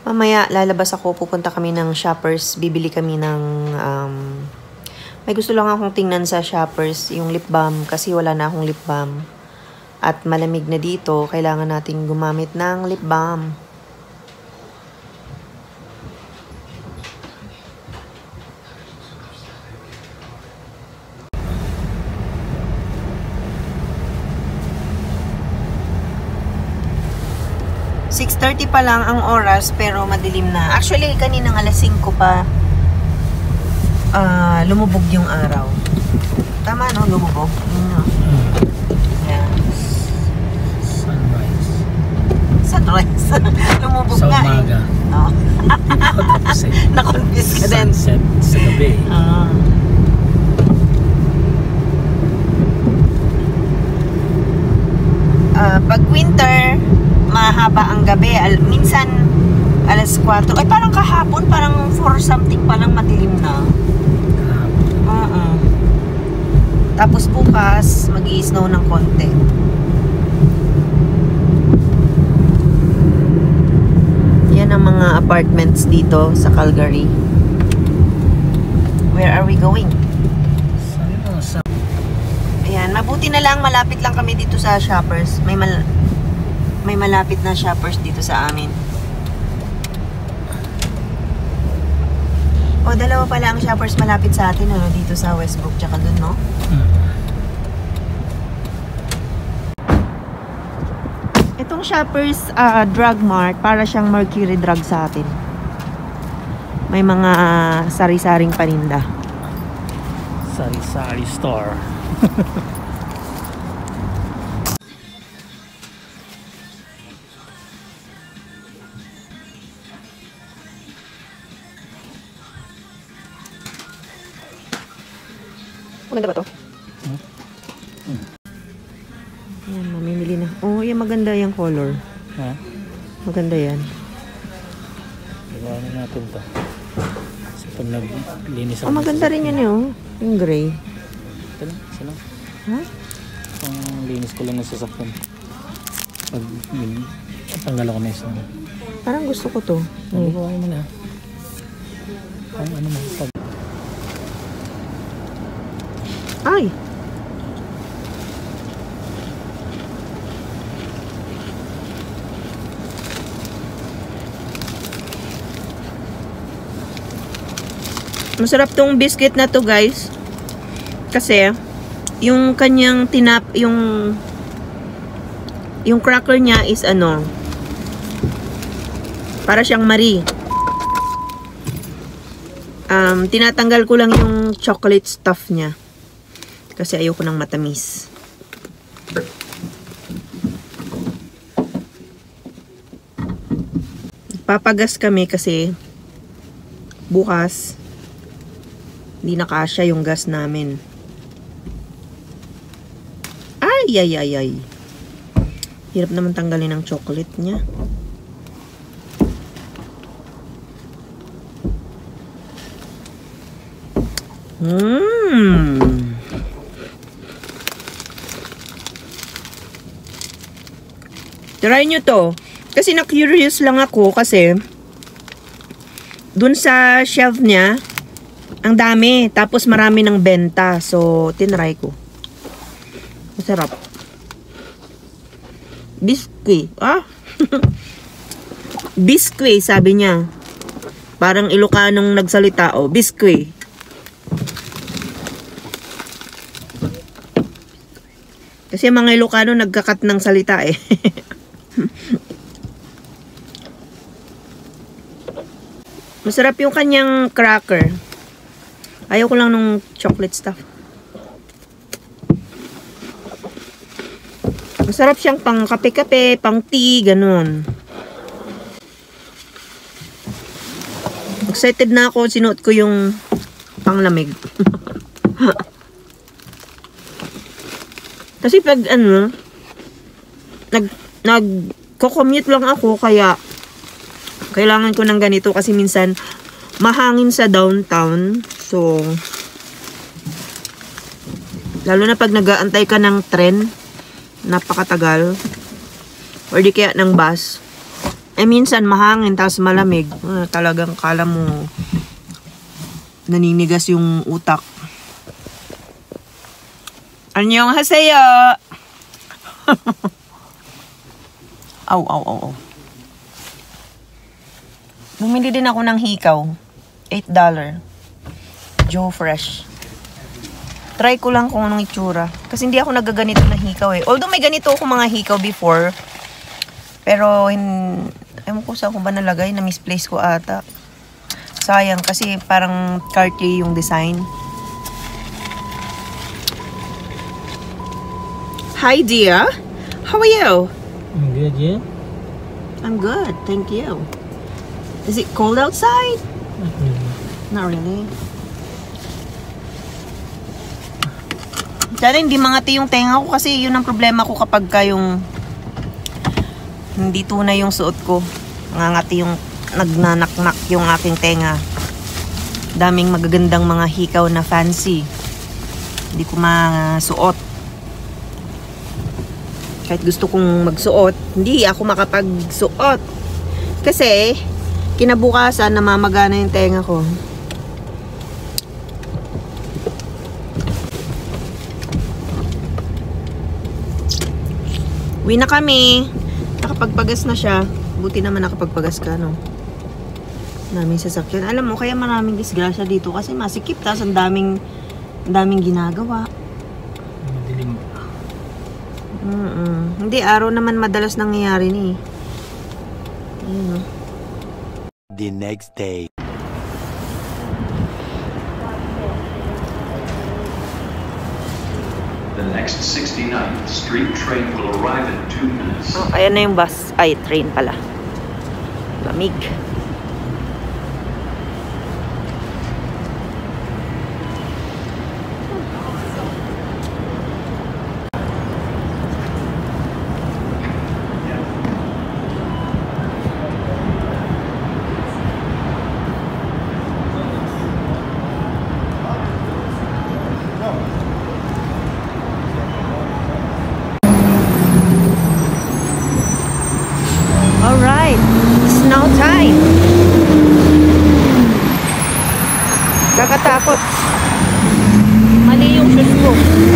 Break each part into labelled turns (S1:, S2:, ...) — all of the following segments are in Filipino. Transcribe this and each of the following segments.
S1: Mamaya lalabas ako, pupunta kami ng Shoppers, bibili kami ng may gusto lang akong tingnan sa Shoppers, yung lip balm kasi wala na akong lip balm. At malamig na dito, kailangan nating gumamit ng lip balm. (6:30) pa lang ang oras pero madilim na. Actually, kaninang alas 5 pa lumubog yung araw. Tama, no? Lumubog. Yeah. Sunrise. Lumubog
S2: sa
S1: nga
S2: umaga.
S1: eh. Oh. Na-confuse ka din.
S2: Sunset sa gabi.
S1: Pag winter, mahaba ang gabi. Minsan, alas 4. Ay, parang kahapon, parang 4 something pa lang madilim na. Tapos bukas, mag-i-snow ng konti. Yan ang mga apartments dito sa Calgary. Where are we going? Ayan, mabuti na lang, malapit lang kami dito sa Shoppers. May malapit na Shoppers dito sa amin. O, dalawa pala ang Shoppers malapit sa atin, ano, dito sa Westbrook, tsaka dun, no? Itong Shoppers Drug Mart, para siyang Mercury Drug sa atin. May mga sari-saring paninda.
S2: Sari-sari store.
S1: Maganda ba to? Ayan, mamimili na. Oh, yan, maganda yung color.
S2: Ha?
S1: Maganda yan.
S2: Iwanan natin to. Kasi pag naglinis
S1: Oh, maganda rin yan eh, oh. Yung gray.
S2: Ito lang, isa lang.
S1: Ha?
S2: Ang linis ko lang ng sasakyan. Pag tanggal ako na isa.
S1: Parang gusto ko to.
S2: Hindi ko mo na. Ang ano mo, pag...
S1: Ay! Masarap tong biscuit na to, guys. Kasi yung kanyang yung cracker niya is ano, para siyang Marie. Tinatanggal ko lang yung chocolate stuff niya kasi ayoko ng matamis. Papagas kami kasi bukas hindi na kasya yung gas namin. Ay, ay, ay, ay. Hirap naman tanggalin ang chocolate niya. Try nyo to. Kasi na-curious lang ako kasi dun sa shelf niya, ang dami. Tapos marami ng benta. So, tinry ko. Masarap. Biscuit. Ah? Biscuit, sabi niya. Parang Ilocanong nagsalita. Oh, biscuit. Kasi mga Ilocano nagkakat ng salita eh. Masarap yung kanyang cracker. Ayaw ko lang nung chocolate stuff. Masarap siyang pang kape-kape, pang tea, ganun. Excited na ako, sinuot ko yung panglamig. Kasi pag ano, nagko-commute lang ako, kaya kailangan ko ng ganito kasi minsan mahangin sa downtown. So, lalo na pag nag-aantay ka ng tren, napakatagal. Or di kaya ng bus. minsan mahangin, tapos malamig. Talagang kala mo naninigas yung utak. Annyeonghaseyo! Aw. Bumili din ako ng hikaw. $8. Joe Fresh. Try ko lang kung anong itsura. Kasi hindi ako nagaganito na hikaw eh. Although may ganito ako mga hikaw before. Pero, ewan ko saan ko ba nalagay. Na-misplace ko ata. Sayang kasi parang Cartier yung design. Hi dear. How are you?
S2: I'm good, yeah?
S1: I'm good, thank you. Is it cold outside?
S2: Not really.
S1: Not really. Sana hindi mangati yung tenga ko kasi yun ang problema ko kapag yung hindi tunay yung suot ko. Nangangati yung nagnanaknak yung aking tenga. Daming magagandang mga hikaw na fancy. Hindi ko masuot. Kahit gusto kong magsuot, hindi ako makapagsuot. Kasi, kinabukasan, namamagana yung tenga ko. Uwi na kami. Nakapagpagas na siya. Buti naman nakapagpagas ka, no? Daming sasakyan. Alam mo, kaya maraming disgrasya dito kasi masikip. Tapos ang daming ginagawa.
S2: Madilim.
S1: Hindi, araw naman madalas nangyayari ni. Ayun.
S3: The next day.
S4: The next 69th Street train will arrive in 2 minutes.
S1: Oh, ayan na yung bus. Ay, train pala. Lamig. Alright, snow time. Kakatakot. Mali yung shoes ko.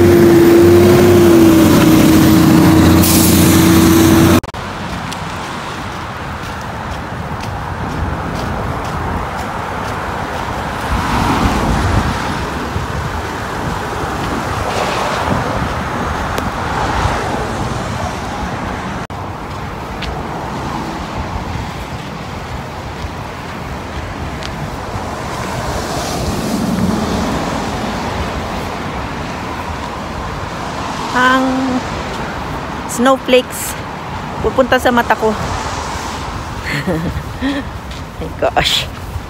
S1: Ang snowflakes pupunta sa mata ko. My gosh.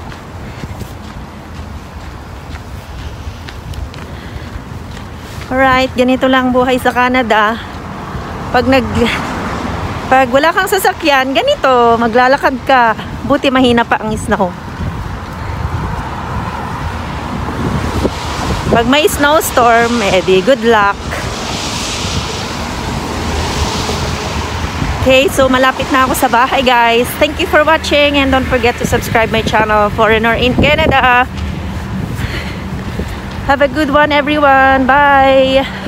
S1: Alright, ganito lang buhay sa Canada. Pag wala kang sasakyan, ganito, maglalakad ka. Buti mahina pa ang snow. Pag may snowstorm, edi good luck. Okay, so malapit na ako sa bahay, guys. Thank you for watching and don't forget to subscribe my channel, Foreigner in Canada. Have a good one, everyone. Bye!